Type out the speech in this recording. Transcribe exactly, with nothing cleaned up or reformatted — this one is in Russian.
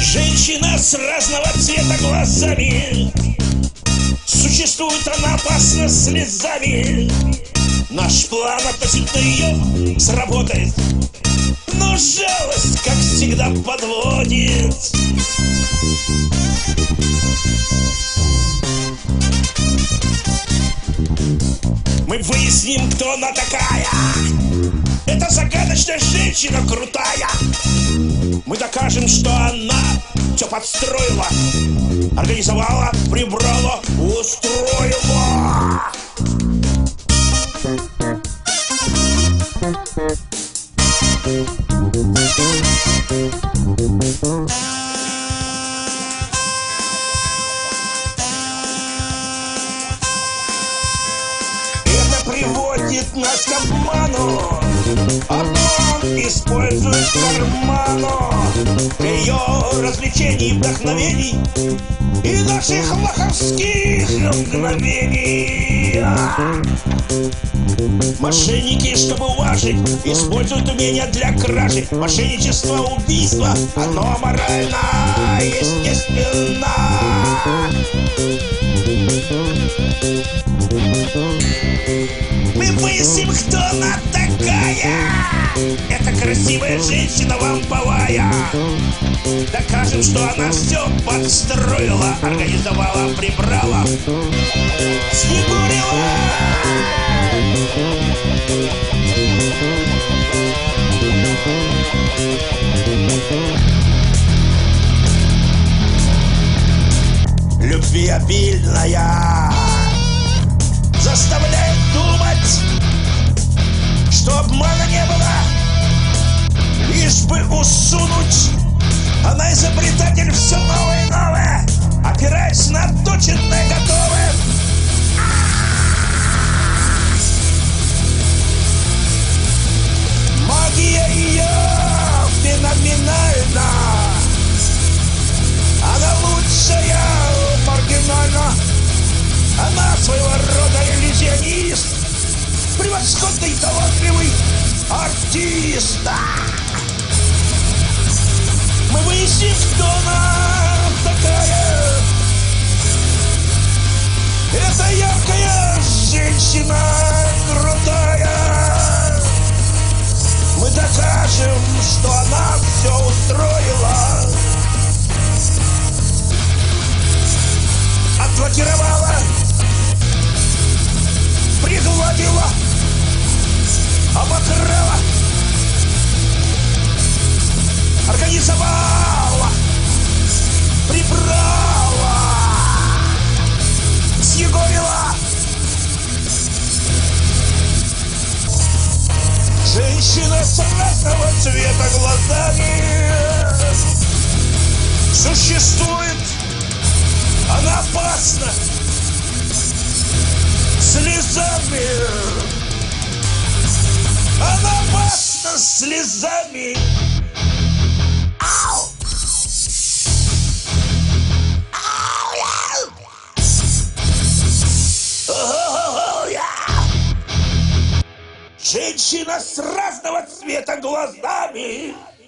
Женщина с разного цвета глазами, существует она опасно слезами. Наш план относительно ее сработает, но жалость, как всегда, подводит. Мы выясним, кто она такая. Это загадочная женщина крутая. Мы докажем, что она все подстроила, организовала, прибрала, устроила. Это приводит нас к обману. Обман использует карману для ее развлечений, вдохновений и наших лоховских мгновений. Мошенники, чтобы уважить, используют умения для кражи. Мошенничество, убийство, оно морально, естественно. Мы выясним, кто она такая. Это красивая женщина вамповая. Докажем, что она все подстроила, организовала, прибрала, снегурила. Любви обильная заставляет думать, что обмана не было, лишь бы усунуть. Она изобретатель, все новое и новое, опираясь на точенное готовое. Магия ее феноменальна. Она лучшая, маргинальна. Она своего рода иллюзионист, превосходный, талантливый артист. Мы выясним, кто она такая. Это яркая женщина, крутая. Мы докажем, что она все устроила, отблокировала, пригладила, обокрала, организовала, прибрала, съегорила. Женщина с разного цвета глазами существует, она опасна слезами. Она опасна слезами. Ау! Ау! Женщина с разного цвета глазами